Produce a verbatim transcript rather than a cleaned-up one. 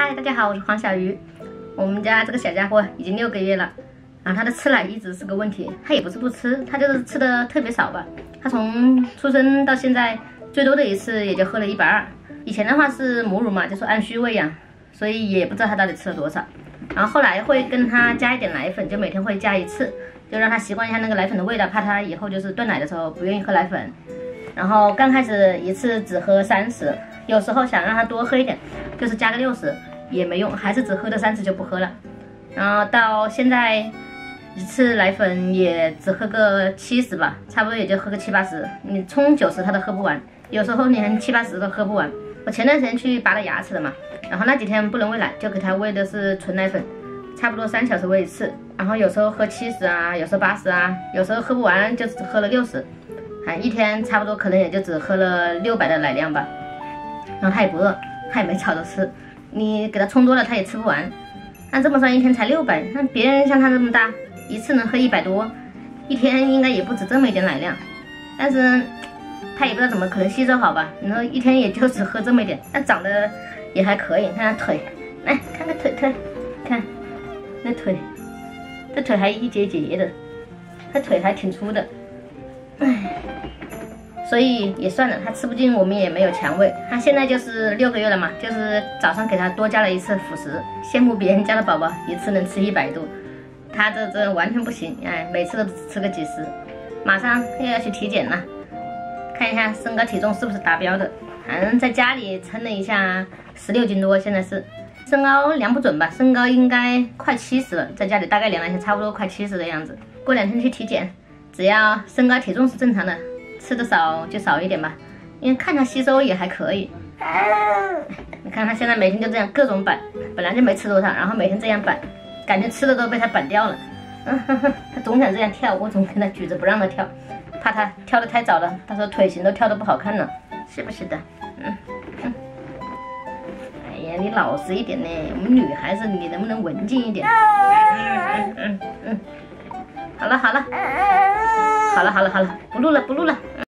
嗨，大家好，我是黄小鱼。我们家这个小家伙已经六个月了，然后他的吃奶一直是个问题。他也不是不吃，他就是吃的特别少吧。他从出生到现在，最多的一次也就喝了一百二。以前的话是母乳嘛，就是按需喂养，所以也不知道他到底吃了多少。然后后来会跟他加一点奶粉，就每天会加一次，就让他习惯一下那个奶粉的味道，怕他以后就是断奶的时候不愿意喝奶粉。然后刚开始一次只喝三十，有时候想让他多喝一点，就是加个六十也没用，还是只喝的三十就不喝了。然后到现在一次奶粉也只喝个七十吧，差不多也就喝个七八十，你冲九十他都喝不完，有时候连七八十都喝不完。我前段时间去拔了牙齿了嘛，然后那几天不能喂奶，就给他喂的是纯奶粉，差不多三小时喂一次，然后有时候喝七十啊，有时候八十啊，有时候喝不完就只喝了六十，还一天差不多可能也就只喝了六百的奶量吧。然后他也不饿，他也没吵着吃，你给他冲多了他也吃不完。按这么算一天才六百，那别人像他这么大，一次能喝一百多，一天应该也不止这么一点奶量。但是他也不知道怎么可能吸收好吧，然后一天也就只喝这么一点，但长得也还可以。看他腿，来看看腿腿，看那腿，这腿还一节节的，他腿还挺粗的，唉。所以也算了，他吃不进，我们也没有强喂。他现在就是六个月了嘛，就是早上给他多加了一次辅食。羡慕别人家的宝宝一次能吃一百多，他这这完全不行，哎，每次都只吃个几十。马上又要去体检了，看一下身高体重是不是达标的。反正在家里称了一下，十六斤多，现在是身高量不准吧，身高应该快七十了，在家里大概量了一下，差不多快七十的样子。过两天去体检，只要身高体重是正常的。吃的少就少一点吧，因为看他吸收也还可以。你看他现在每天就这样各种板，本来就没吃多少，然后每天这样板，感觉吃的都被他板掉了。嗯哼哼，他总想这样跳，我总跟他举着不让他跳，怕他跳得太早了，他说腿型都跳得不好看了，是不是的？嗯嗯。哎呀，你老实一点呢，我们女孩子你能不能文静一点？嗯嗯嗯嗯。好了好了，好了好了好了，不录了不录了。